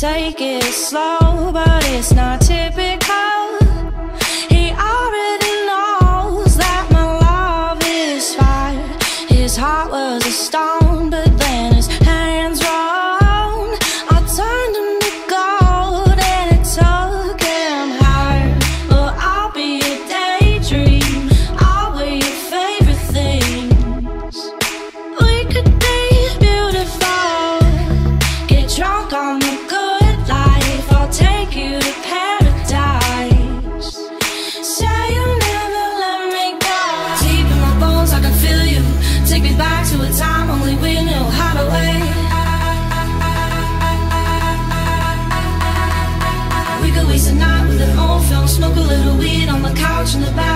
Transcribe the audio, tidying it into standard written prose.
take it slow, but it's not typical. He already knows that my love is fire. His heart was a stone, but then his hands rolled. I turned him to gold and it took him higher. Well, I'll be a daydream, I'll wear your favorite things. We could be beautiful, get drunk on the good life. I'll take you to paradise. Say you'll never let me go. Deep in my bones I can feel you. Take me back to a time only we knew how to wait. We could waste a night with an old film, smoke a little weed on the couch in the back.